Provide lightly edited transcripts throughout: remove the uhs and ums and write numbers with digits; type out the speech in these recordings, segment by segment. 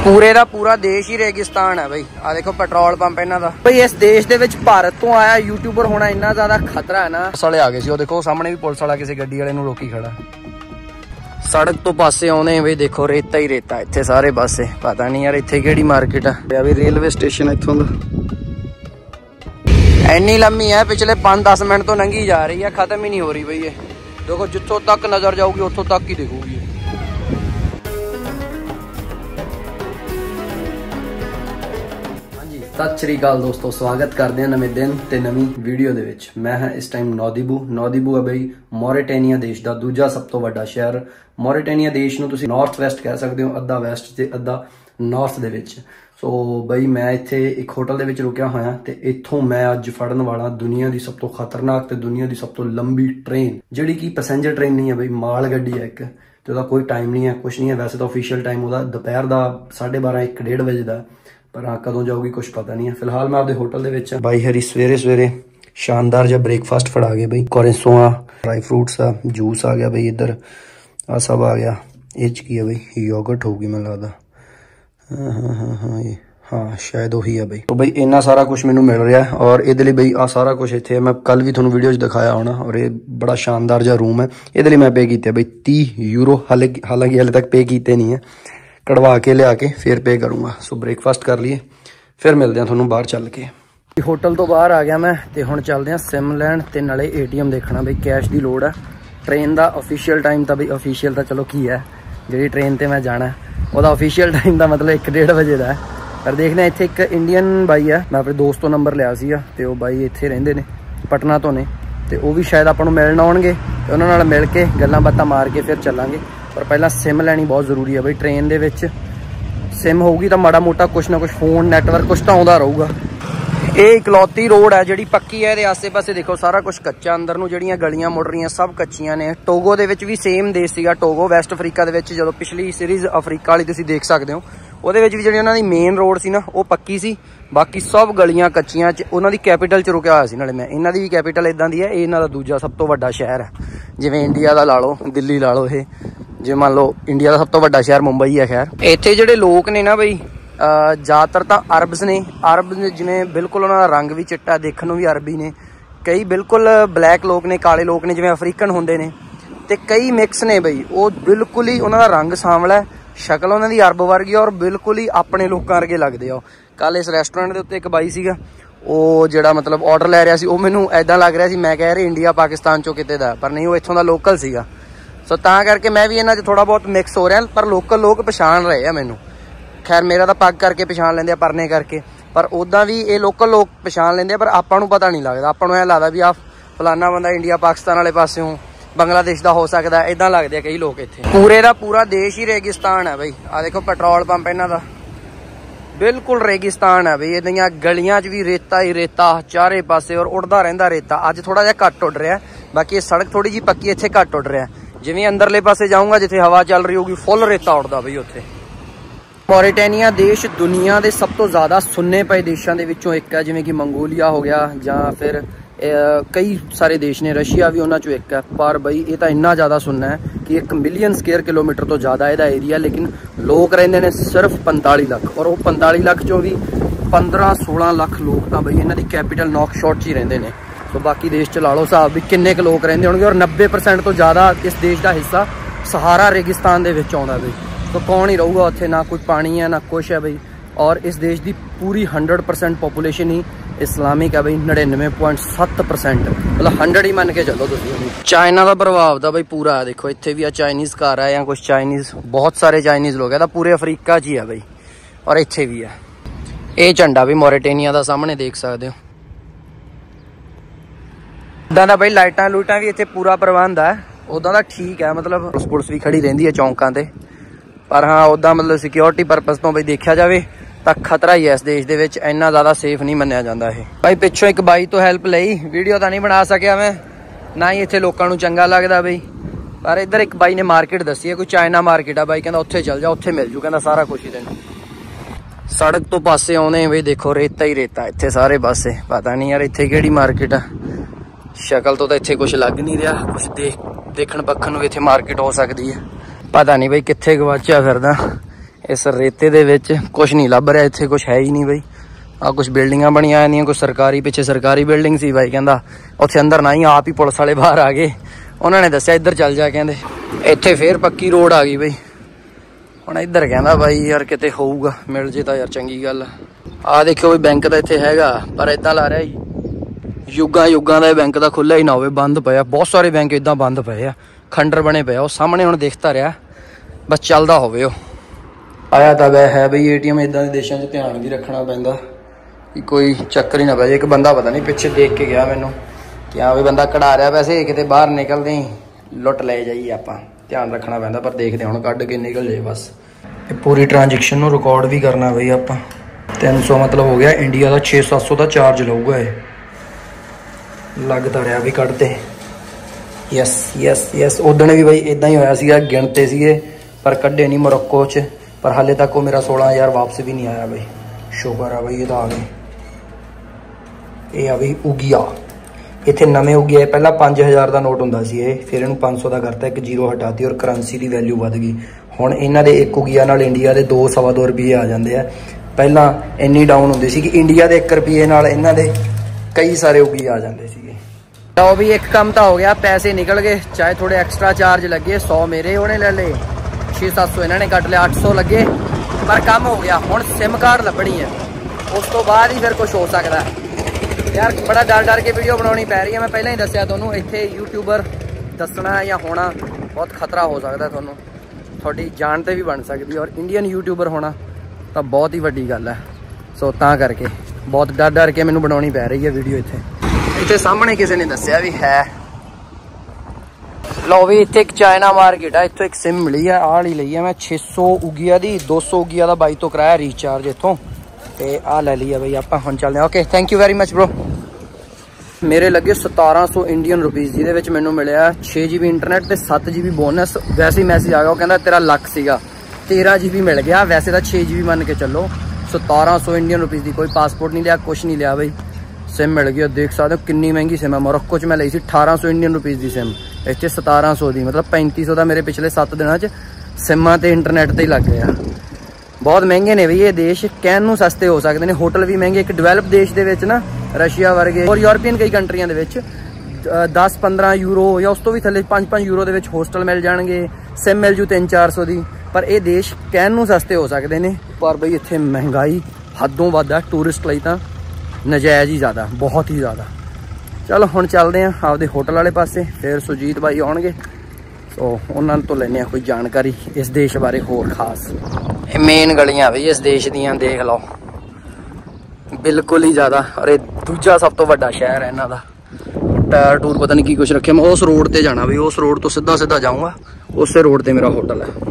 पूरे दा पूरा देश ही रेगिस्तान है भाई। आ देखो पेट्रोल पंप इन्हां दा भाई। इस देश दे विच भारत तो आया यूट्यूबर होना इन्ना ज्यादा खतरा है ना। पुलिस वाले आ गए सी, ओ देखो सामने भी पुलिस वाला किसी गड्डी वाले नूं रोकी खड़ा। सड़क तो पासे आने भाई देखो रेता ही रेता इत्थे सारे पासे। पता नहीं यार इत्थे किहड़ी मार्केट है। अभी रेलवे स्टेशन इत्थों दा इन्नी लम्मी है, पिछले 5-10 मिनट तो नंगी जा रही है, खत्म ही नहीं हो रही भाई। ये देखो जिथों तक नजर जाऊगी उतों तक ही दिखूगी। सत श्री अकाल दोस्तों, स्वागत करते हैं नवे दिन ते नवी वीडियो दे विच। मैं हाँ इस टाइम नौदीबू है भाई मॉरिटेनिया देश का दूजा सब तो वड्डा शहर। मॉरिटेनिया देश नूं तुसीं नॉर्थ वैस्ट कह सकते हो, अद्धा वैस्ट ते अद्धा नॉर्थ दे विच। सो बई मैं इत्थे एक होटल दे विच रुकिया होया ते इत्थों मैं अज फड़न वाला दुनिया की सब तो खतरनाक ते दुनिया की सब तो लंबी ट्रेन, जिहड़ी कि पैसेंजर ट्रेन नहीं है भाई, माल गड्डी है एक। ते ओहदा कोई टाइम नहीं है, कुछ नहीं है। वैसे तो ऑफिशियल टाइम ओहदा दोपहर का 12:30-1-1:30 बजे का, पर हाँ कदों जाऊगी कुछ पता नहीं है। फिलहाल मैं आपके होटल दे विच भाई हरी सवेरे शानदार जहा ब्रेकफास्ट फड़ा गए भाई। कोरेसो आ, ड्राई फ्रूट्स आ, जूस आ गया भाई, इधर आ सब आ गया। एज की है भाई, योगर्ट होगी मैं लगता। हाँ शायद वही है भाई। तो भाई इन्ना सारा कुछ मैनू मिल रहा है और ये भाई आ सारा कुछ इतने मैं कल भी थोड़ा वीडियो दिखाया होना। और ये बड़ा शानदार जहा रूम है। ये मैं पे किया भाई 30 यूरो, हालांकि हाले तक पे किए नहीं है, कढ़वा के लिया के फिर पे करूँगा। सो ब्रेकफास्ट कर लिए, फिर मिलते हैं थोनों बाहर चल के। होटल तो बाहर आ गया मैं, तो हुण चलते हैं सिम लैन ते नाले ATM देखना भाई, कैश की लोड़ है। ट्रेन का ऑफिशियल टाइम तो भाई ऑफिशियल तो चलो की है, जी ट्रेन पर मैं जाना है वह ऑफिशियल टाइम का मतलब 1-1:30 बजे का है। पर देखने इत्थे एक इंडियन बाई है, मैं अपने दोस्त तो नंबर लिया सीगा ते वो बाई इत्थे रहिंदे ने, पटना तो ने, ते वो भी शायद आपां नूं मिलण आउणगे ते उन्हां नाल मिल के गल्लां बातां मार के फिर चलांगे। पर पहला सिम लैनी बहुत जरूरी है भाई। ट्रेन दे विच सिम होगी तो माड़ा मोटा कुछ ना कुछ फोन नैटवर्क कुछ तो आउंदा रहूगा। ये इकलौती रोड है जिहड़ी पक्की है। इहदे आसे पासे देखो सारा कुछ कच्चा, अंदर नूं जिहड़ियां गलियां मुड़ रही सब कच्चियां ने। टोगो दे विच भी सेम देश सीगा, टोगो वैस्ट अफ्रीका दे विच। जदों पिछली सीरीज़ अफ्रीका वाली तुसीं देख सकते हो, ਉਹਦੇ ਵਿੱਚ ਵੀ ਜਿਹੜੀ ਉਹਨਾਂ ਦੀ ਮੇਨ ਰੋਡ ਸੀ ਨਾ ਉਹ ਪੱਕੀ ਸੀ, ਬਾਕੀ ਸਭ ਗਲੀਆਂ ਕੱਚੀਆਂ। ਚ ਉਹਨਾਂ ਦੀ ਕੈਪੀਟਲ ਚ ਰੁਕਿਆ ਹੋਇਆ ਸੀ। ਨਾਲੇ ਮੈਂ ਇਹਨਾਂ ਦੀ ਵੀ ਕੈਪੀਟਲ ਇਦਾਂ ਦੀ ਹੈ, ਇਹ ਇਹਨਾਂ ਦਾ ਦੂਜਾ ਸਭ ਤੋਂ ਵੱਡਾ ਸ਼ਹਿਰ ਹੈ। ਜਿਵੇਂ ਇੰਡੀਆ ਦਾ ਲਾ ਲਓ, ਦਿੱਲੀ ਲਾ ਲਓ, ਇਹ ਜਿਵੇਂ ਮੰਨ ਲਓ ਇੰਡੀਆ ਦਾ ਸਭ ਤੋਂ ਵੱਡਾ ਸ਼ਹਿਰ ਮੁੰਬਈ ਹੈ। ਖੈਰ ਇੱਥੇ ਜਿਹੜੇ ਲੋਕ ਨੇ ਨਾ ਬਈ ਜ਼ਿਆਦਾਤਰ ਤਾਂ ਅਰਬਸ ਨੇ। ਅਰਬ ਜਿਵੇਂ ਬਿਲਕੁਲ ਉਹਨਾਂ ਦਾ ਰੰਗ ਵੀ ਚਿੱਟਾ, ਦੇਖਣ ਨੂੰ ਵੀ ਅਰਬੀ ਨੇ। ਕਈ ਬਿਲਕੁਲ ਬਲੈਕ ਲੋਕ ਨੇ, ਕਾਲੇ ਲੋਕ ਨੇ ਜਿਵੇਂ ਅਫਰੀਕਨ ਹੁੰਦੇ ਨੇ, ਤੇ ਕਈ ਮਿਕਸ ਨੇ ਬਈ। ਉਹ ਬਿਲਕੁਲ ਹੀ ਉਹਨਾਂ ਦਾ ਰੰਗ ਸਾਂਵਲਾ ਹੈ, शक्ल उन्होंने अरब वर्गी और बिल्कुल ही अपने लोगों वर्गे लगते हो। कल इस रेस्टोरेंट के उत्ते एक बाई सीगा, वो जिहड़ा मतलब ऑर्डर लै रहा सी, वो मैनूं ऐदां लग रहा सी मैं कह रहा इंडिया पाकिस्तान चों किते दा, पर नहीं वो इत्थों दा लोकल सीगा। सो तां करके मैं भी इन्हां च थोड़ा बहुत मिक्स हो रहा, पर लोकल लोग पछाण रहे हैं मैनूं। खैर मेरा तो पग करके पछाण लैंदे, परने करके, पर उदां भी ये लोकल लोग पछाण लैंदे, पर आपां नूं पता नहीं लगदा। आपां नूं ऐ लगदा भी आ फलाना बंदा इंडिया पाकिस्तान वाले पासों बांग्लादेश का हो सकता है, इदा लगते हैं कई लोग इतने। पूरे का पूरा देश ही रेगिस्तान है भाई। आ देखो पेट्रोल पंप इन्हां दा बिल्कुल रेगिस्तान है भाई। इहदियां गलियां च भी रेता ही रेता चारे पासे, और उड़दा रहिंदा रेता। अज थोड़ा जिहा घट उड़ रहा है, बाकी सड़क थोड़ी जी पक्की, इत्थे घट उड़ रहा है। जिवें अंदरले पासे जाऊँगा जिथे हवा चल रही होगी, फुल रेता उड़दा भाई उत्थे। मॉरिटेनिया देश दुनिया के सब तो ज़्यादा सुन्ने पे देशों के विचों एक है, जिवें कि मंगोलिया हो गया, जां फिर कई सारे देश ने, रशिया भी उन्होंने चो एक है। पर बई ये तो इन्ना ज़्यादा सुनना है कि 1 मिलियन स्क्वेयर किलोमीटर तो ज़्यादा यदा एरिया, लेकिन लोग रहिंदे ने सिर्फ 45 लाख। और वो 45 लाख चो भी 15-16 लाख लोग तो बई इन्हां दी कैपीटल नौकशॉट च ही रहिंदे ने। तो बाकी देश च ला लो हिसाब भी किन्ने क लोग रहिंदे होणगे। और 90% तो ज़्यादा इस देश का हिस्सा सहारा रेगिस्तान दे विच आउंदा बई। तो कौन ही रहूगा उत्थे, ना कोई पानी है ना कुछ है बई। और इस देश की पूरी 100% पॉपुलेशन ही इस्लामिक है बई, 99.7%, मतलब 100 ही मन के चलो तुसीं। चाइना का प्रभाव तो बई पूरा है। देखो इत्थे भी चाइनीज़ घर है या कुछ चाइनीज़, बहुत सारे चाइनीज़ लोग है, तो पूरे अफ्रीका च ही है बई। और इत्थे भी है ये झंडा भी मॉरिटेनिया का सामने देख सकते हो। उदां दा बई लाइटां लूटां भी इत्थे पूरा प्रबंध है। उदां दा ठीक है, मतलब पुलिस भी खड़ी रहिंदी है चौंकां ते। पर हाँ उदां मतलब सिक्योरिटी परपज़ तो बई देखा जाए तो खतरा ही है इस देश दे विच, इन्ना ज़्यादा सेफ नहीं मन्निया जाता है भाई। पिछों एक बाई तो हैल्प लई, वीडियो तो नहीं बना सकिया मैं, ना ही इत्थे लोकां नूं चंगा लगदा बई। पर इधर एक बाई ने मार्केट दसी है, कोई चाइना मार्केट है। बाई कहंदा उत्थे चल जा, उत्थे मिल जू, कहंदा सारा कुछ ही तैनूं। सड़क तो पासे आउणे बई देखो रेता ही रेता इत्थे सारे पासे। पता नहीं यार इत्थे किहड़ी मार्केट है, शक्ल तो इत्थे कुछ लग नहीं रहा, कुछ देखण पक्खण नूं इत्थे मार्केट हो सकती है। पता नहीं बई कित्थे गवाचा फिरदा। इस रेते दे विच कुछ नहीं लभ रहा, इत्थे कुछ है ही नहीं बई। आ कुछ बिल्डिंगां बनिया नहीं, कुछ सरकारी पिछे सरकारी बिल्डिंग सी बाई कहंदा उत्थे अंदर ना ही, आप ही पुलिस वाले बाहर आ गए, उन्होंने दस्सिया इधर चल जा, कहंदे इत्थे फिर पक्की रोड आ गई बई। हुण इधर कहंदा बाई यार किते होऊगा, मिल जे तां यार चंगी गल आ। देखियो बई बैंक तां इत्थे हैगा, पर इदां ला रहा युगां युगां दा बैंक तां खुल्ला ही ना होवे, बंद पिया। बहुत सारे बैंक इदां बंद पे आ, खंडर बने पे, सामने हुण दिखता रहा, बस चलदा होवे। आया तां वह है बई ATM इदां दे देशां 'च ध्यान भी रखना पैंदा कि कोई चक्कर ही ना पै जाए। एक बंदा पता नहीं पिछे देख के गया मैनू कि हाँ भी बंदा कढ़ा रहा पैसे, किते बाहर निकलते ही लुट ले जाइए, आपां ध्यान रखना पैंदा। पर देखते हुण कढ़ के निकल जाए बस। पूरी ट्रांजैक्शन नूं रिकॉर्ड भी करना बई आपां। 300 मतलब हो गया, इंडिया का 600-700 का चार्ज लऊगा ये। लगता रहा भी कढ़ते। यस यस यस, उदण भी बई इदां ही होया सीगा, गिणते सीगे पर कढ़े नहीं मोरक्को च। पर हाले तक वो मेरा 16,000 वापस भी नहीं आया बई। शुक्र है बई ये तो आ गए। ये आ बई उगिया, इत्थे नवें उगिया है। पहला 5,000 का नोट हुंदा सी ये, फिर इहनूं 500 का करता, एक जीरो हटाती और करंसी की वैल्यू वध गई। हुण इन्हां दे एक उगिया नाल इंडिया के 2-2.25 रुपये आ जाते हैं। पहला इन्नी डाउन होंदी सी कि इंडिया के 1 रुपये नाल इन्हां दे कई सारे उगिए आ जाते सीगे। तो भी एक काम तो हो गया, पैसे निकल गए, चाहे थोड़े एक्स्ट्रा चार्ज लगे। 100 मेरे उन्हें ले ले, 600-700 इन्होंने कट लिया, 800 लगे, पर कम हो गया। हुण सिम कार्ड लभनी है, उस तो बाद ही फिर कुछ हो सकता है। यार बड़ा डर डर के वीडियो बनानी पै रही है। मैं पहले ही दस्सिया तुहानूं, इत्थे यूट्यूबर दसना या होना बहुत खतरा हो सकता है, तुहानूं थोड़ी जान ते भी बन सकती है। और इंडियन यूट्यूबर होना तो बहुत ही वड्डी गल है। सो तां करके बहुत डर डर के मैनूं बनानी पै रही है वीडियो। इत्थे सामने किसी ने दस्सिया भी है। लो भी इत्थे एक चाइना मार्केट है, इत्थों एक सिम मिली है, आह ली लई है मैं 600 उगिया दी, 200 उगिया का 22 तो कराया रिचार्ज इत्थों, ते आ ले लिया बई आपां। हुण चलदे आं। Okay thank you very much bro. मेरे लगे 1700 इंडियन रुपीज़, जिहदे विच मैनूं मिलिया 6 GB इंटरनेट ते 7 GB बोनस। वैसे ही मैसेज आ गया, वो कहंदा तेरा लक सीगा, 13 GB मिल गया, वैसे तो 6 GB मन के चलो। 1700 इंडियन रुपीज़ की, कोई पासपोर्ट नहीं लिया, कुछ नहीं लिया बई, सिम मिल गई। देख सकते हो कितनी महंगी सिम है। मोरक्को च मैं ली सी 1800 इंडियन रुपीज़ की सिम, इत्थे 1700 की, मतलब 3500 का मेरे पिछले 7 दिनों च सिमां ते इंटरनेट ते ही लग गया। बहुत महंगे ने बई ये देश, कहण नूं सस्ते हो सकते हैं, होटल भी महंगे। एक डिवेलप देश दे विच ना, रशिया वर्गे और यूरोपीयन कई कंट्रियां दे विच 10-15 यूरो या उस तो भी थले 5-5 यूरो दे विच होस्टल मिल जाणगे, सिम मिल जू 300-400 की। पर ये देश कहण नूं सस्ते हो सकते हैं, पर बई इत्थे महंगाई हदों वध है, टूरिस्ट लई तां नजायज़ ही ज़्यादा, बहुत ही ज़्यादा। चलो हुण चलते हैं आपदे होटल वाले पासे, फिर सुजीत भाई आउणगे, सो उन्होंने तो लेने कोई जानकारी इस देश बारे होर खास। मेन गलियां बई इस देश दियां देख लो, बिल्कुल ही ज़्यादा। और ये दूजा सब तो वड्डा शहर है इन्हां दा। टायर टूर पता नहीं की कुछ रखे। मैं उस रोड ते जाना बई, उस रोड तो सीधा सीधा जाऊँगा, उस रोड ते मेरा होटल है।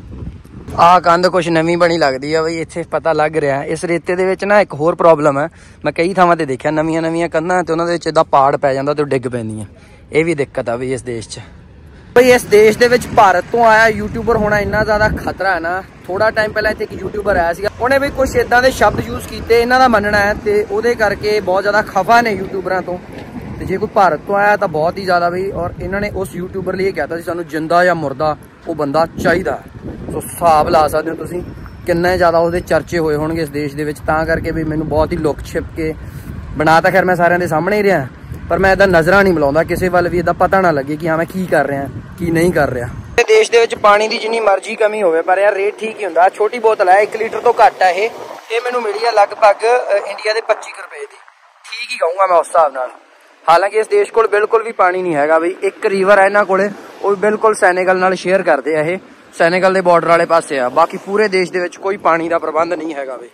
आ कंध कुछ नवीं बनी लगती है बई, इत्थे पता लग रहा है। इस रेते दे विच ना एक होर प्रॉब्लम है, मैं कई थावां ते देखिया नवीं नवीं कंधां ते उन्हां दे विच इदां पाड़ पै जांदा ते डिग पैंदियां। ये भी दिक्कत है बई इस देश च। बई इस देश दे विच भारत तो आया यूट्यूबर होना इन्ना ज़्यादा खतरा है ना। थोड़ा टाइम पहले इत्थे एक यूट्यूबर आया सीगा, उन्हें भी कुछ इदां दे शब्द यूज कीते, इन्हां दा मनना है, ते उहदे करके बहुत ज़्यादा खफा ने यूट्यूबरां तो। ते जे कोई भारत तो आया तो बहुत ही ज़्यादा बई। और इन्होंने उस यूट्यूबर लिए कहता सी सानूं जिंदा या मुर्दा वो बंदा चाहिदा। तो हिसाब ला सकते हो तुसीं किन्ने ज़्यादा उसदे चर्चे होए होणगे इस देश दे विच। तां करके भी मैनूं बहुत ही लुक छिप के बना तां खैर मैं सारिਆਂ ਦੇ सामने ही रहा, पर मैं इदां नज़रां नहीं मिलाउंदा किसी वाल भी, इदां पता ना लगे कि हाँ मैं की कर रहा की नहीं कर रहा। देश दे विच पानी की जिन्नी मर्जी कमी होवे, पर यार रेट ठीक ही हुंदा। छोटी बोतल है 1 लीटर तो घट है ये मैनूं मिली है लगभग इंडिया के 25 रुपए की, ठीक ही कहूँगा मैं उस हिसाब नाल। हालांकि इस देश को बिल्कुल भी पानी नहीं है बई। एक रिवर है इन्हां कोले, वो बिल्कुल सैनेगल नाल शेयर करते हैं, ये सैनेगल के बॉर्डर वाले पासे आ। बाकी पूरे देश दे विच कोई पानी का प्रबंध नहीं है बई।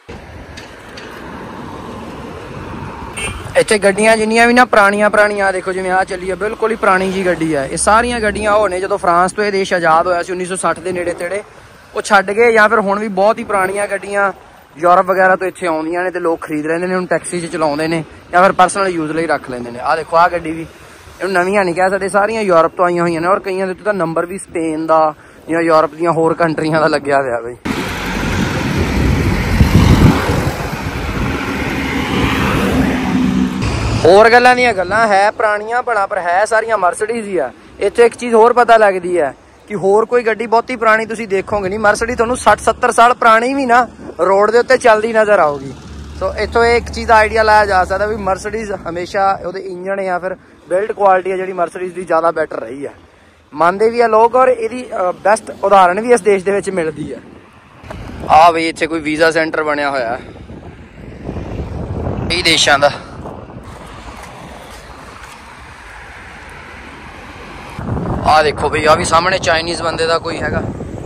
इत्थे गड्डियां जिन्नियां भी ना पुरानियां देखो, जिवें आ चली है बिल्कुल ही पुरानी जी गड्डी है। ये सारियां गड्डियां होने जदों फ्रांस तो यह देश आज़ाद होया सी 1960 के नेड़े तेड़े, वो छड्ड गए, या फिर हुण भी बहुत ही पुरानियां गड्डियां यूरोप वगैरह तो इत्थे आउंदियां ने ते लोग खरीद रहे हैं, टैक्सी च चलाउंदे ने या फिर पर्सनल यूज लई रख लैंदे ने। आ देखो आ गड्डी भी इहनूं नवीं नहीं कह सकते, सारियां यूरोप तो आईयां होईयां ने, और कईयां दे उत्ते तां नंबर भी स्पेन दा या यूरोप दीयां होर कंट्रियां दा लग्गिया होया बई। होर गल्लां दियां गल्लां है पुरानियां बड़ा, पर है सारियां मर्सिडीज ही आ। इत्थे एक चीज़ होर पता लगदी है कि होर कोई गड्डी बहुती पुरानी तुसीं देखोगे नहीं। मर्सिडीज तुहानूं 60-70 साल पुरानी भी ना रोड के उत्ते चलती नज़र आऊगी। सो इत्थों एक चीज़ आइडिया लाया जा सकता भी मर्सिडीज हमेशा वो इंजन या फिर बिल्ड क्वालिटी है जी मर्सिडीज की ज़्यादा बैटर रही है, मानते भी है लोग। और यदी बेस्ट उदाहरण भी इस देश के विच मिलती है। आ बई इत्थे कोई वीज़ा सेंटर बनया होया कई देशों का। आ देखो बई आ भी सामने चाइनीज़ बंदे का कोई हैगा।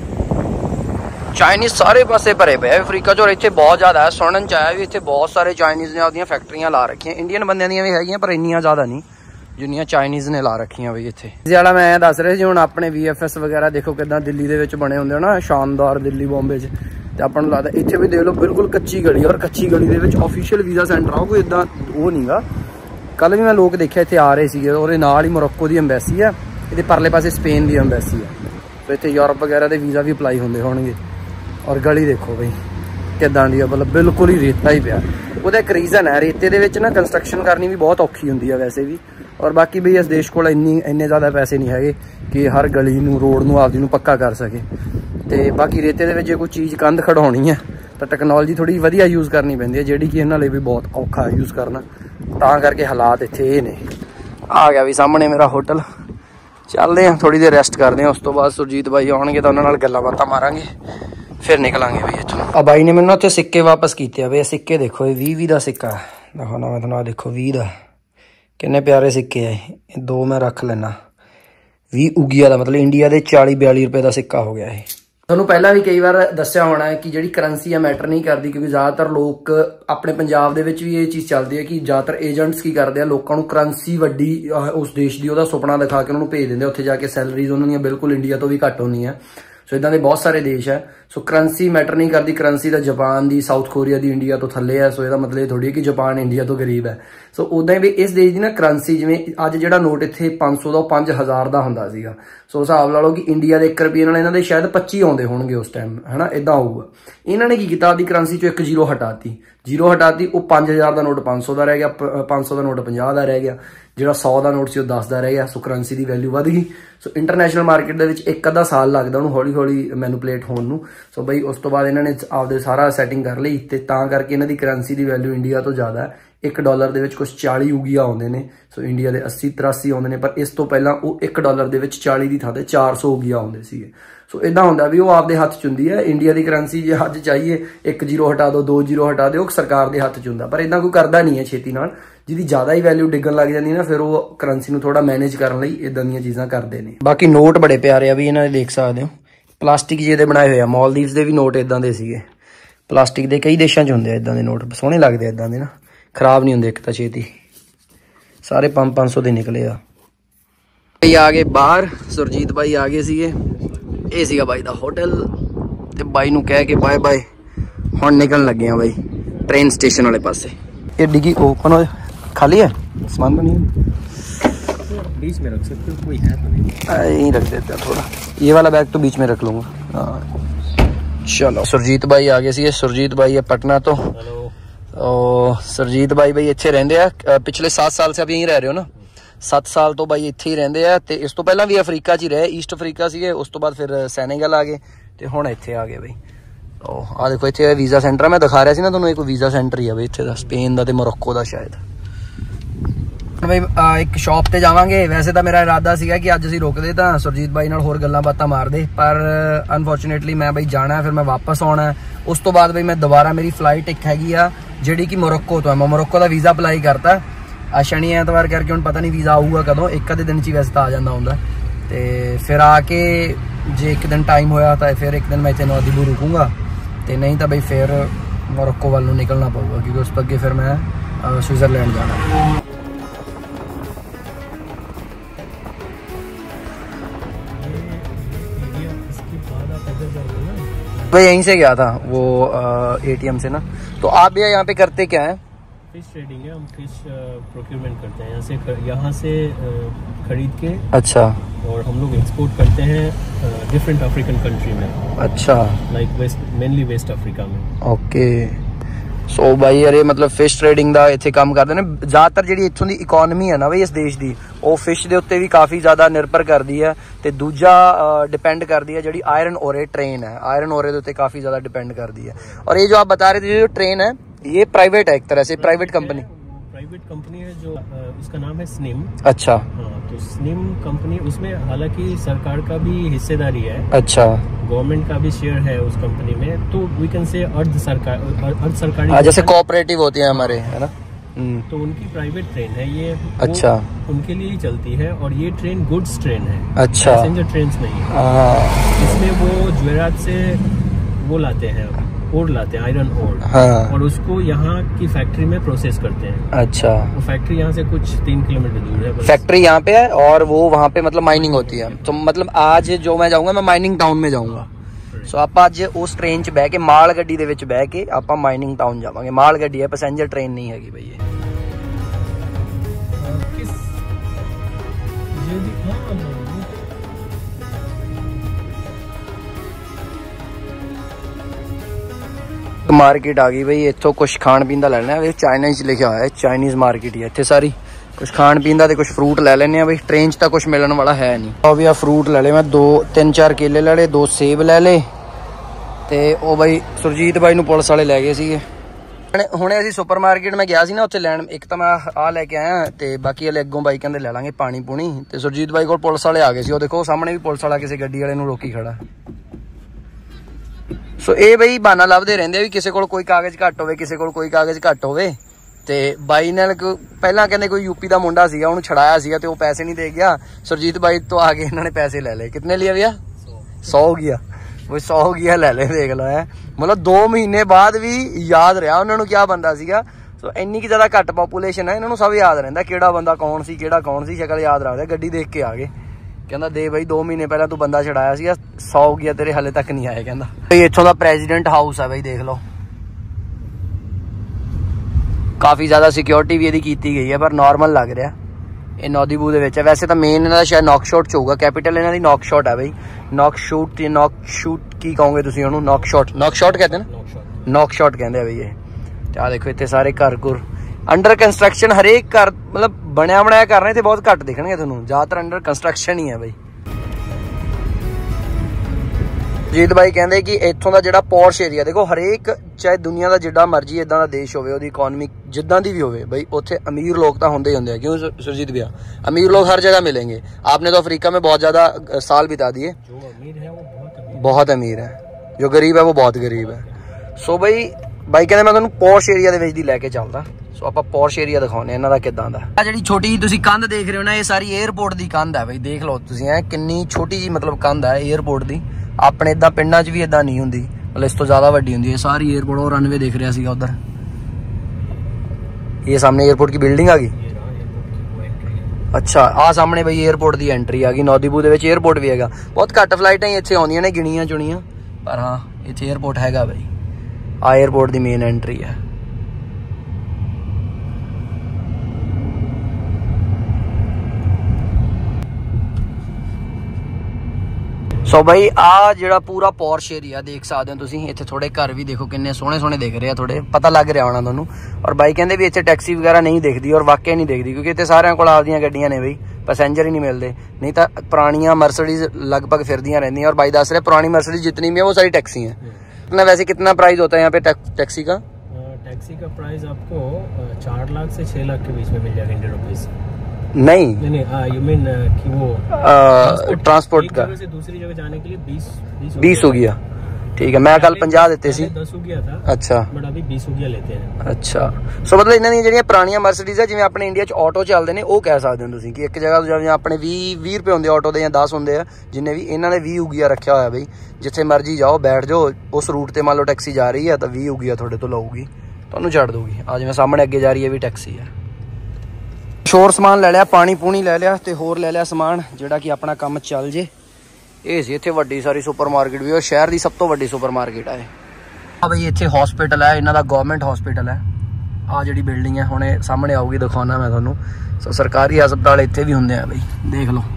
चाइनीज़ सारे पासे भरे पे अफ्रीका चो, इतने बहुत ज़्यादा है। सुनन च आया भी इतने बहुत सारे चाइनीज़ ने अपनी फैक्ट्रियां ला रखियां। इंडियन बंदे भी है पर इन्नियां ज़्यादा नहीं जिन्नियां चाइनीज़ ने ला रखियां बई इत्थे। वाला मैं दस रहा जी हुण अपने VFS वगैरह देखो किदां दिल्ली दे विच बने हुंदे ना, शानदार दिल्ली बॉम्बे च। ते आपां नूं लगदा इत्थे भी देख लो बिल्कुल कच्ची गली, और कच्ची गली दे विच ऑफिशियल वीज़ा सेंटर आ कोई इदां वो नहीं गा। कल भी मैं लोग देखे इत्थे आ रहे सीगे, और नाल ही मोरक्को दी एम्बैसी है, इहदे परले पासे स्पेन दी एम्बैसी है। तो इत्थे यूरोप वगैरह दे वीज़ा भी अप्लाई होंदे होणगे। और गली देखो बई किदां दी है, मतलब बिल्कुल ही रेता ही पिया। ਉਹਦਾ एक रीजन है, रेते ਦੇ ਵਿੱਚ ना कंस्ट्रक्शन करनी भी बहुत औखी ਹੁੰਦੀ है वैसे भी। और बाकी भी इस देश ਕੋਲ ਇੰਨੇ ज़्यादा पैसे नहीं है कि हर गली ਨੂੰ रोड ਨੂੰ ਆਪਦੀ ਨੂੰ पक्का कर सके। तो बाकी रेते ਦੇ ਵਿੱਚ ਜੇ ਕੋਈ चीज़ कंध खड़ाउणी है तो टैक्नोलॉजी थोड़ी वधिया यूज़ करनी पैंदी है, ਜਿਹੜੀ कि ਇਹਨਾਂ ਲਈ भी बहुत औखा है यूज़ करना। ਤਾਂ ਕਰਕੇ हालात ਇੱਥੇ ਇਹ ने। आ गया भी सामने मेरा होटल। चलते हैं थोड़ी देर रेस्ट करते हैं, उस तो बाद सुरजीत भाई आउणगे तो उन्होंने गल्लां बातां मारांगे, फिर निकलांगे बई इत्थों। आ बाई ने मैनूं उत्थे सिक्के वापस कीते बई। सिक्के देखो, ये 20 का सिक्का देखो ना, मैं तुहानूं देखो 20 का किन्ने प्यारे सिक्के है। दो मैं रख लेना। 20 उगिया का मतलब इंडिया के 40-42 रुपए का सिक्का हो गया है। ਤੁਹਾਨੂੰ ਪਹਿਲਾਂ ਵੀ ਕਈ ਵਾਰ ਦੱਸਿਆ ਹੋਣਾ ਹੈ ਕਿ ਜਿਹੜੀ ਕਰੰਸੀ ਆ ਮੈਟਰ ਨਹੀਂ ਕਰਦੀ, ਕਿਉਂਕਿ ਜ਼ਿਆਦਾਤਰ ਲੋਕ ਆਪਣੇ ਪੰਜਾਬ ਦੇ ਵਿੱਚ ਵੀ ਇਹ ਚੀਜ਼ ਚੱਲਦੀ ਹੈ ਕਿ ਜ਼ਿਆਦਾਤਰ ਏਜੰਟਸ ਕੀ ਕਰਦੇ ਆ, ਲੋਕਾਂ ਨੂੰ ਕਰੰਸੀ ਵੱਡੀ ਉਸ ਦੇਸ਼ ਦੀ ਉਹਦਾ ਸੁਪਨਾ ਦਿਖਾ ਕੇ ਉਹਨਾਂ ਨੂੰ ਭੇਜ ਦਿੰਦੇ, ਉੱਥੇ ਜਾ ਕੇ ਸੈਲਰੀਜ਼ ਉਹਨਾਂ ਦੀਆਂ ਬਿਲਕੁਲ ਇੰਡੀਆ ਤੋਂ ਵੀ ਘੱਟ ਹੁੰਦੀਆਂ। ਸੋ ਇਦਾਂ ਦੇ ਬਹੁਤ ਸਾਰੇ ਦੇਸ਼ ਹੈ। ਸੋ ਕਰੰਸੀ ਮੈਟਰ ਨਹੀਂ ਕਰਦੀ। ਕਰੰਸੀ ਦਾ ਜਾਪਾਨ ਦੀ, ਸਾਊਥ ਕੋਰੀਆ ਦੀ ਇੰਡੀਆ ਤੋਂ ਥੱਲੇ ਹੈ। ਸੋ ਇਹਦਾ ਮਤਲਬ ਇਹ ਥੋੜੀ ਹੈ ਕਿ ਜਾਪਾਨ ਇੰਡੀਆ ਤੋਂ ਗਰੀਬ ਹੈ। ਸੋ ਉਦਾਂ ਹੀ ਵੀ ਇਸ ਦੇਸ਼ ਦੀ ਨਾ ਕਰੰਸੀ, ਜਿਵੇਂ ਅੱਜ ਜਿਹੜਾ ਨੋਟ ਇੱਥੇ 500 ਦਾ ਉਹ 5000 ਦਾ ਹੁੰਦਾ ਸੀਗਾ। ਸੋ ਹਿਸਾਬ ਲਾ ਲਓ ਕਿ ਇੰਡੀਆ ਦੇ 1 ਰੁਪਏ ਨਾਲ ਇਹਨਾਂ ਦੇ ਸ਼ਾਇਦ 25 ਆਉਂਦੇ ਹੋਣਗੇ ਉਸ ਟਾਈਮ, ਹਨਾ ਇਦਾਂ ਹੋਊਗਾ। ਇਹਨਾਂ ਨੇ ਕੀ ਕੀਤਾ, ਆਪਦੀ ਕਰੰਸੀ ਚੋਂ 1 ਜ਼ੀਰੋ ਹਟਾਤੀ। ਜ਼ੀਰੋ ਹਟਾਤੀ, ਉਹ 5000 ਦਾ ਨੋਟ 500 ਦਾ ਰਹਿ ਗਿਆ, 500 ਦਾ ਨੋਟ 50 ਦਾ ਰਹਿ ਗਿਆ, ਜਿਹੜਾ 100 ਦਾ ਨੋਟ ਸੀ ਉਹ 10 ਦਾ ਰਹਿ ਗਿਆ। ਸੋ ਕਰੰਸੀ ਦੀ ਵੈਲਿਊ ਵੱਧ ਗਈ। ਸੋ ਇੰਟਰਨੈਸ਼ਨਲ ਮਾਰਕੀਟ ਦੇ ਵਿੱਚ 1 ਅੱਧਾ ਸਾਲ ਲੱਗਦਾ ਉਹਨੂੰ ਹੌਲੀ ਹੌਲੀ ਮੈਨੂਪਲੇਟ ਹੋਣ ਨੂੰ। ਸੋ ਬਈ ਉਸ ਤੋਂ ਬਾਅਦ ਇਹਨਾਂ ਨੇ ਆਪਦੇ ਸਾਰਾ ਸੈਟਿੰਗ ਕਰ ਲਈ, ਤੇ ਤਾਂ ਕਰਕੇ ਇਹਨਾਂ ਦੀ ਕਰੰਸੀ ਦੀ ਵੈਲਿਊ ਇੰਡੀਆ ਤੋਂ ਜ਼ਿਆਦਾ ਹੈ। $1 ਦੇ ਵਿੱਚ ਕੁਝ 40 ਉਗੀਆ ਆਉਂਦੇ ਨੇ। ਸੋ ਇੰਡੀਆ ਦੇ 80-83 ਆਉਂਦੇ ਨੇ, ਪਰ ਇਸ ਤੋਂ ਪਹਿਲਾਂ ਉਹ $1 ਦੇ ਵਿੱਚ 40 ਦੀ ਥਾਂ ਤੇ 400 ਉਗੀਆ ਆਉਂਦੇ ਸੀਗੇ। ਸੋ ਇਦਾਂ ਹੁੰਦਾ ਵੀ ਉਹ ਆਪਦੇ ਹੱਥ 'ਚ ਹੁੰਦੀ ਹੈ। ਇੰਡੀਆ ਦੀ ਕਰੰਸੀ ਜੇ ਅੱਜ ਚਾਹੀਏ 1 ਜ਼ੀਰੋ ਹਟਾ ਦਿਓ, 2 ਜ਼ੀਰੋ ਹਟਾ ਦਿਓ, ਉਹ ਸਰਕਾਰ ਦੇ ਹੱਥ 'ਚ ਹੁੰਦਾ। ਪਰ ਇਦਾਂ ਕੋਈ ਕਰਦਾ ਨਹੀਂ ਹੈ ਛੇਤੀ ਨਾਲ। ਜਿਹਦੀ ਜ਼ਿਆਦਾ ਹੀ ਵੈਲਿਊ ਡਿੱਗਣ ਲੱਗ ਜਾਂਦੀ ਨਾ, ਫਿਰ ਉਹ ਕਰੰਸੀ ਨੂੰ ਥੋੜਾ ਮੈਨੇਜ ਕਰਨ ਲਈ ਇਦਾਂ ਦੀਆਂ ਚੀਜ਼ਾਂ ਕਰਦੇ ਨੇ। ਬਾਕੀ ਨੋਟ ਬੜੇ ਪਿਆਰੇ ਆ ਵੀ, ਇਹਨਾਂ ਦੇ ਦੇਖ ਸਕਦੇ ਹੋ ਪਲਾਸਟਿਕ ਜਿਹੇ ਬਣਾਏ ਹੋਏ ਆ। ਮਾਲਦੀਵਸ ਦੇ ਵੀ ਨੋਟ ਇਦਾਂ ਦੇ ਸੀਗੇ, ਪਲਾਸਟਿਕ ਦੇ। ਕਈ ਦੇਸ਼ਾਂ 'ਚ ਹੁੰਦੇ ਆ ਇਦਾਂ ਦੇ ਨੋਟ, ਸੋਹਣੇ ਲੱਗਦੇ ਆ ਇਦਾਂ ਦੇ ਨਾ, ਖਰਾਬ ਨਹੀਂ ਹੁੰਦੇ ਇੱਕ ਤਾਂ ਛੇਤੀ। ਸਾਰੇ 500 ਦੇ ਨਿਕਲੇ ਆ। ਭਾਈ ਆ ਗਏ ਬਾਹਰ, ਸੁਰਜੀਤ ਭਾਈ ਆ ਗਏ ਸੀਗੇ। ਇਹ ਸੀਗਾ ਬਾਈ ਦਾ ਹੋਟਲ, ਤੇ ਬਾਈ ਨੂੰ ਕਹਿ ਕੇ ਬਾਏ ਬਾਏ ਹੁਣ ਨਿਕਲਣ ਲੱਗੇ ਆ ਬਾਈ ट्रेन स्टेशन वाले पास से। ये डिग्गी ओपन हो खाली है, सामान तो नहीं है, बीच में रख सकते हो, कोई है तो नहीं, यहीं रख देते हैं थोड़ा। ये वाला बैग तो बीच में रख लूँगा। हाँ चलो, सुरजीत भाई आ गए सी। सुरजीत भाई है पटना तो। सुरजीत भाई इत्थे रहिंदे आ, पिछले 7 साल से आप यहीं रह रहे हो ना? 7 साल तो भाई इत्थे ही रहिंदे आ। ते इस तो पहला भी अफ्रीका च ही रहे, ईस्ट अफ्रीका सीगे, उस तो बाद फिर सैनेगल आ गए, ते हुण इत्थे आ गए भाई। आ देखो इत्थे वीज़ा सेंटर मैं दिखा रहा सी ना तुहानूं, एक वीज़ा सेंटर ही है भाई इत्थे दा, स्पेन दा ते मोरक्को दा शायद। भाई एक शॉप ते जावांगे। वैसे तो मेरा इरादा सीगा कि अज असीं रुकदे तां सुरजीत भाई नाल होर गल्लां बातां मारदे, पर अनफॉर्चुनेटली मैं भाई जाना है, फिर मैं वापस आउणा है। उस तो बाद भाई मैं दोबारा मेरी फ्लाइट एक हैगी आ जिहड़ी कि मोरक्को तो है। मैं मोरक्को दा वीज़ा अप्लाई करता शनि ऐतवार करके, हुण पता नहीं वीज़ा आऊगा कदों। एक आधे दिन च वैसे तो आ जांदा हुंदा, ते फिर आके जे एक दिन टाइम होया तो फिर एक दिन मैं इत्थे नौदिबू रुकूंगा, तो नहीं तो भाई फिर मोरक्को वाल निकलना पऊगा, क्योंकि उस अगे फिर मैं स्विट्जरलैंड जाना। भाई यहीं से गया था वो ATM से ना। तो आप भैया यहाँ पे करते क्या है? फिश ट्रेडिंग है, हम फिश प्रोक्योरमेंट करते हैं यहाँ से खरीद के। अच्छा। और हम लोग एक्सपोर्ट करते हैं डिफरेंट अफ्रीकन कंट्री में। अच्छा। Like West, mainly West Africa में। ओके। सो भाई अरे मतलब फिश ट्रेडिंग का इत्थे काम करते हैं। ज़्यादातर जी इत्थों की इकोनॉमी है ना भाई इस देश की, ਉਹ ਫਿਸ਼ ਦੇ ਉੱਤੇ ਵੀ ਕਾਫੀ ਜ਼ਿਆਦਾ ਨਿਰਭਰ ਕਰਦੀ ਹੈ। ਤੇ ਦੂਜਾ डिपेंड करती है ਜਿਹੜੀ आयरन ओरे ट्रेन है, आयरन ओरे के उत्ते काफ़ी ज़्यादा डिपेंड करती है। और ये जो आप बता रहे थे जो ट्रेन है ये प्राइवेट है, एक तरह से प्राइवेट कंपनी है जो उसका नाम है स्निम। अच्छा। हाँ, तो स्निम कंपनी, उसमें हालांकि सरकार का भी हिस्सेदारी है। अच्छा। गवर्नमेंट का भी शेयर है उस कंपनी में, तो वी कैन से अर्ध सरकारी जैसे कोऑपरेटिव होती है हमारे, है ना। तो उनकी प्राइवेट ट्रेन है ये। अच्छा। उनके लिए ही चलती है और ये ट्रेन गुड्स ट्रेन है। अच्छा। पैसेंजर ट्रेन नहीं है। इसमें वो ज्वेरात से वो लाते हैं, ओर लाते हैं, आयरन ओर। हाँ। और उसको यहाँ की फैक्ट्री में प्रोसेस करते हैं। अच्छा। वो फैक्ट्री यहाँ से कुछ 3 किलोमीटर दूर है। फैक्ट्री यहाँ पे है और वो वहाँ पे मतलब माइनिंग होती है। तो मतलब आज जो मैं जाऊँगा, मैं माइनिंग टाउन में जाऊँगा। सो आप अज उस ट्रेन च बह के माल गड्डी दे विच बह के आप माइनिंग टाउन जावांगे। माल गड्डी है, पैसेंजर ट्रेन नहीं हैगी भाई ये। मार्केट आ गई भाई, इत्थों कुछ खाण पीन दा लेना है। चाइनीज लिखा हुआ है, चाइनीज मार्केट ही है इत्थे सारी। कुछ खाण पीन दा ते कुछ फ्रूट ले लेने भाई, ट्रेन च तां कुछ मिलन वाला है नहीं। और भी आ फ्रूट ले ले मैं, 2-3-4 केले ले ले, 2 सेब ले ले। ते ओ भाई सुरजीत भाई नूं पुलिस वाले लै गए सीगे। हुणे असीं सुपर मार्केट में गया सी ना, उत्थे लैण, एक तां मैं आ लैके आया ते बाकी हले अग्गों बाई कहंदे ले लांगे पानी पूनी। ते सुरजीत भाई कोल पुलिस वाले आ गए सी। ओ देखो सामने भी पुलिस वाला किसी गड्डी वाले नूं रोकी खड़ा। सो ये बई बहाना लभदे रहिंदे भी किसी कोल कोई कागज घट होवे, किसी कोल कोई कागज घट होवे। ते बाई नाल पहला कहंदे कोई यूपी दा मुंडा सीगा, उहनूं छड़ाया सीगा ते वो पैसे नहीं दे गया। सुरजीत भाई तो आगे इन्होंने पैसे ले ले। कितने लिया भैया? 100 गया। वो 100 गया ले ले, देख लो है। मतलब 2 महीने बाद भी याद रहा उन्होंने क्या बंदा सीगा। सो इन्नी की ज्यादा घट पॉपूलेशन है, इन्होंने सब याद रहिंदा किहड़ा बंदा कौन सी, किहड़ा कौन सी, शक्ल याद रखदे। गड्डी देख के आ गए, कहंदा दे भाई 2 महीने पहला तू बंदा छड़ाया सीगा, 100 गया तेरे हले तक नहीं आए। कहंदा भाई इत्थों दा प्रेजिडेंट हाउस है भाई, देख लो काफ़ी ज़्यादा सिक्योरिटी भी इहदी कीती गई है, पर नॉर्मल लग रहा। ये नौदीबू दे विच है। वैसे तो मेन इन्हां दा शायद नॉकशॉट च होगा, कैपिटल इन्हां दी नॉकशॉट है भाई। नॉकशॉट की कहोगे तुसीं उहनूं? नॉकशॉट कहते हैं ना, नॉकशॉट कहंदे आ भाई ये। आ देखो इत्थे सारे घर घुर अंडर कंस्ट्रक्शन, हरेक घर मतलब बनया बनाया घर ने इत्थे बहुत घट दिखणगे तुहानूं, ज़्यादातर अंडर कंस्ट्रक्शन ही है भाई। जीत भाई कहते कि इत्थों का जिहड़ा पॉश एरिया देखो, हरेक चाहे दुनिया का जिड्डा मर्जी इदां दा देश होवे, ओहदी इकोनॉमी जिद्दां दी भी होवे भाई, उत्थे अमीर लोग तो होंदे ही होंदे। क्यों सुरजीत भैया? अमीर लोग हर जगह मिलेंगे। आपने तो अफ्रीका में बहुत ज़्यादा साल बिता दिए। जो अमीर है वो बहुत अमीर है, जो गरीब है वो बहुत गरीब है। सो भाई कहते मैं तुहानूं पॉश एरिया दे विच दी लैके चलदा। सो आप पॉश एरिया दिखाने इन्हां दा किदां दा। आ जिहड़ी छोटी जी तुसीं कंध देख रहे हो ना, ये सारी एयरपोर्ट दी कंध है भाई। देख लो तुसीं है किन्नी छोटी जी मतलब कंध है एयरपोर्ट दी। अपने इदा पिंडां च भी इदा नहीं हुंदी, मतलब इस तो ज्यादा वड्डी हुंदी है सारी एयरपोर्ट। और रनवे दिख रहा सीगा उधर, ये सामने एयरपोर्ट की बिल्डिंग आ गई। अच्छा आ सामने भाई एयरपोर्ट की एंट्री आ गई। नौदीबू दे विच एयरपोर्ट भी हैगा। बहुत घट फ्लाइटां ही इत्थे आउंदियां ने, गिणियां चुनियां, पर हाँ इत्थे एयरपोर्ट हैगा भाई। आ एयरपोर्ट की मेन एंट्री है। सो भाई आ जिहड़ा पूरा पॉश एरिया देख सकते हो तुसीं। इत्थे थोड़े घर भी देखो किन्ने सोहणे सोहणे दिख रहे हैं, थोड़े पता लग रहा होना तुहानूं। और बाई कहंदे भी इत्थे टैक्सी वगैरह नहीं दिखती, और वाकई नहीं दिखती, क्योंकि इत्थे सारियां कोल आपदियां गड्डियां ने भाई, पैसेंजर ही नहीं मिलते। नहीं तो पुरानियां मर्सिडीज लगभग फिरदियां रहंदियां। और बाई दस रहे पुरानी मर्सिडीज जितनी भी है वो सारी टैक्सी हैं। इतना वैसे कितना प्राइस होता है यहाँ पे टैक्सी का? टैक्सी का प्राइस आपको 4 लाख से 6 लाख के बीच में मिल जाएगा इंडियन रुपीज। नहीं यू मीन कि वो ट्रांसपोर्ट का से दूसरी जगह जाने के लिए 20 हो गया। ठीक है, मैं कल 50 देते सी। 10 हो गया था। अच्छा, बट अभी 20 हो गया लेते हैं। अच्छा सो मतलब इन्हां दी ਜਿਹੜੀਆਂ ਪੁਰਾਣੀਆਂ ਮਰਸੀਡੀਜ਼ ਹੈ, ਜਿਵੇਂ ਆਪਣੇ ਇੰਡੀਆ 'ਚ ਆਟੋ ਚੱਲਦੇ ਨੇ, ਉਹ ਕਹਿ ਸਕਦੇ ਹੋ ਤੁਸੀਂ ਕਿ ਇੱਕ ਜਗ੍ਹਾ ਤੋਂ ਜਿਵੇਂ ਆਪਣੇ 20 ਰੁਪਏ ਹੁੰਦੇ ਆਟੋ ਦੇ ਜਾਂ 10 ਹੁੰਦੇ ਆ, ਜਿੰਨੇ ਵੀ ਇਹਨਾਂ ਨੇ 20 ਉਗੀਆ ਰੱਖਿਆ ਹੋਇਆ ਬਈ। ਜਿੱਥੇ ਮਰਜ਼ੀ ਜਾਓ ਬੈਠ ਜਾਓ, ਉਸ ਰੂਟ ਤੇ ਮੰਨ ਲਓ ਟੈਕਸੀ ਜਾ ਰਹੀ ਹੈ ਤਾਂ 20 ਉਗੀਆ ਤੁਹਾਡੇ ਤੋਂ ਲਊਗੀ, ਤੁਹਾਨੂੰ ਛੱਡ ਦਊਗੀ। ਆ ਜਿਵੇਂ ਸਾਹਮਣੇ ਅੱਗੇ ਜਾ ਰਹੀ ਹੈ ਵੀ ਟੈਕਸੀ ਹੈ। शोर समान ले लिया, पानी पूनी ले लिया, तो होर ले लिया समान जोड़ा कि अपना काम चल जे। ये सी इत्थे वड्डी सारी सुपर मार्केट भी, और शहर की सब तो वड्डी सुपर मार्केट है। हाँ भाई इत्थे हॉस्पिटल है, इन्हां दा गवर्नमेंट हॉस्पिटल है। आ जिहड़ी बिल्डिंग है हुणे सामने आऊगी, दिखाना मैं तुहानूं। सो सरकारी हस्पताल इत्थे भी हुंदे आ भाई, देख लो।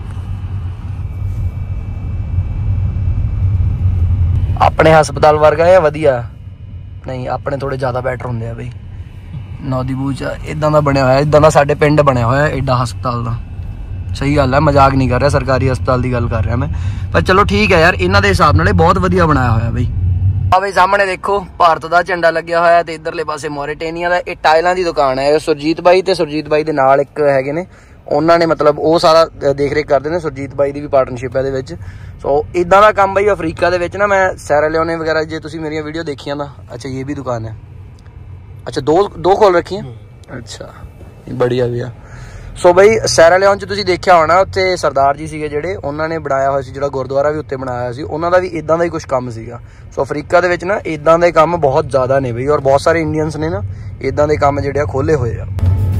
अपने हस्पताल वर्गा है वधिया नहीं, अपने थोड़े ज़्यादा बैटर हुंदे आ भाई। नौदीबू च इदां दा बनिया होया, इदां दा साडे पिंड बनिया होया एडा हस्पताल दा। सही गल है, मजाक नहीं कर रहा, सरकारी हस्पताल की गल कर रहा मैं। पर चलो ठीक है यार, इन्हों के हिसाब नाल बहुत वधिया बनाया होया बई। आ बई सामने देखो भारत का झंडा लग्या होया ते इधरले पासे मॉरिटेनिया का। ये टाइलों की दुकान है। सुरजीत बाई ते सुरजीत बाई दे नाल एक हैगे ने, उन्होंने मतलब वो सारा देख रेख करते हैं। सुरजीत बाई की भी पार्टनरशिप है ये। सो इदा का काम बई अफ्रीका के ना, मैं सैरालियोने वगैरह जो तुम मेरी वीडियो देखिया ना। अच्छा ये भी दुकान है, अच्छा दो खोल रखी है, अच्छा बढ़िया भैया। सो बई सैरालियोन तुसीं देखिया होना, उत्थे सरदार जी सीगे जिहड़े, उन्होंने बनाया होया सी जिहड़ा गुरुद्वारा भी उत्ते बनाया सी, उन्हां दा भी इदां दा ही कुछ काम सीगा। सो अफ्रीका दे विच ना इदां दे काम बहुत ज़्यादा ने बई, और बहुत सारे इंडियंस ने ना इदां दे काम जिहड़े खोले होए आ।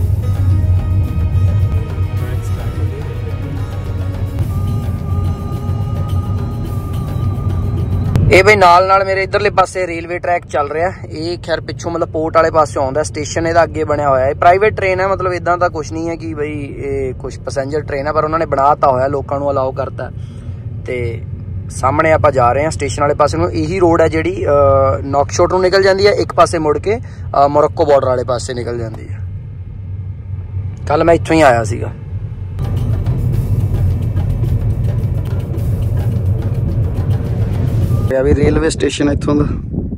ये बई नाल मेरे इधरले पासे रेलवे ट्रैक चल रहा है। ये खैर पिछों मतलब पोर्ट वाले पासों आउंदा, स्टेशन इहदा अगे बनया होया है। प्राइवेट ट्रेन है, मतलब इदां दा कुछ नहीं है कि बई ये कुछ पैसेंजर ट्रेन है, पर उन्होंने बनाता होया, लोगों को अलाउ करता। ते सामने आपां जा रहे हैं स्टेशन वाले पासे नूं। यही रोड है जिहड़ी नौकशोट नूं निकल जाती है, एक पासे मुड़ के मोरक्को बॉर्डर वाले पासे निकल जाती है। कल मैं इत्थों ही आया सीगा। अभी रेलवे स्टेशन इत्थों दा।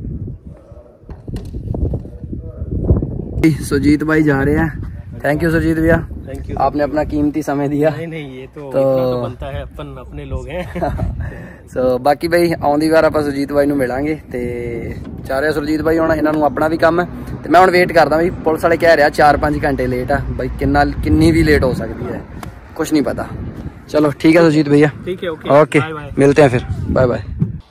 सुरजीत भाई जा रहे हैं। थैंक यू सुरजीत भैया, थैंक यू, आपने अपना कीमती समय दिया। नहीं ये तो बनता है, अपन अपने लोग हैं। सो बाकी भाई आउंदी वार आपां सुरजीत भाई नूं मिलांगे ते चाह रहे सुरजीत भाई हुण इन्हां नूं अपना भी काम है ते मैं हुण वेट करदा। भाई पुलिस वाले कह रहा 4-5 घंटे लेट है भाई, किन्नी भी लेट हो सकती है, कुछ नहीं पता। चलो ठीक है सुरजीत भैया, ठीक है, ओके मिलते हैं फिर, बाय बाय।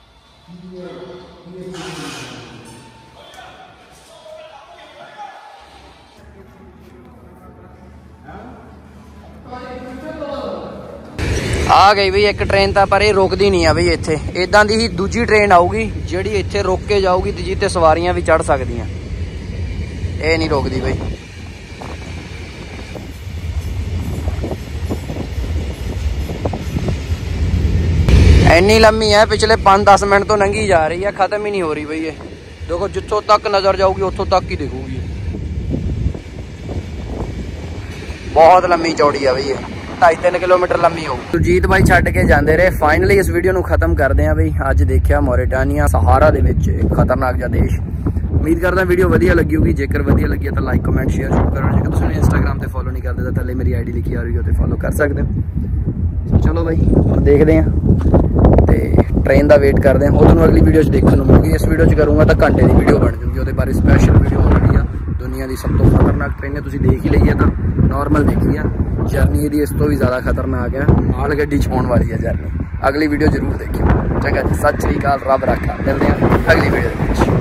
आ गई बई एक ट्रेन, तो पर ये रुकती नहीं है बई इत्थे। इदां दी ही दूजी ट्रेन आऊगी जिहड़ी इत्थे रुक के जाऊगी ते जिते सवारियां भी चढ़ सकदियां। ये नहीं रुकती बई। इन्नी लम्मी है, पिछले 5-10 मिनट तो लंघी जा रही है, खत्म ही नहीं हो रही बई। ये देखो जिथों तक नजर जाऊगी उतों तक ही दिखूगी। बहुत लंबी चौड़ी है बई, 2.5-3 किलोमीटर लंबी हो। सुरजीत भाई छड्ड के जाते रहे। फाइनली इस वीडियो नूं खत्म करते हैं बई। अज देखिया मॉरिटानिया सहारा दे विच एक खतरनाक जिहा देश। उम्मीद करदा वीडियो वधिया लगी होगी। जेकर वधिया लगी है तो लाइक कमेंट शेयर जरूर करो। जेकर तुसीं इंस्टाग्राम ते फॉलो नहीं करदे तो थल्ले मेरी आईडी लिखी आ रही है, फॉलो कर सकते हो। चलो भाई हम देखते हैं तो ट्रेन का वेट करते हैं। उन्होंने अगली वीडियो देखने को मिलेगी। इस वीडियो करूँगा तो घंटे की वीडियो बन जूगी, वो बारे स्पैशल वीडियो होनी है। दुनिया की सब तो खतरनाक ट्रेन तुसीं देख ही ली है, तो नॉर्मल देखी है। जर्नी इस तो भी ज़्यादा खतरनाक है, माल गड्डी च होने वाली है जर्नी। अगली वीडियो जरूर देखियो। चंगा जी, सत श्री अकाल, रब रखा। मिलते हैं अगली वीडियो।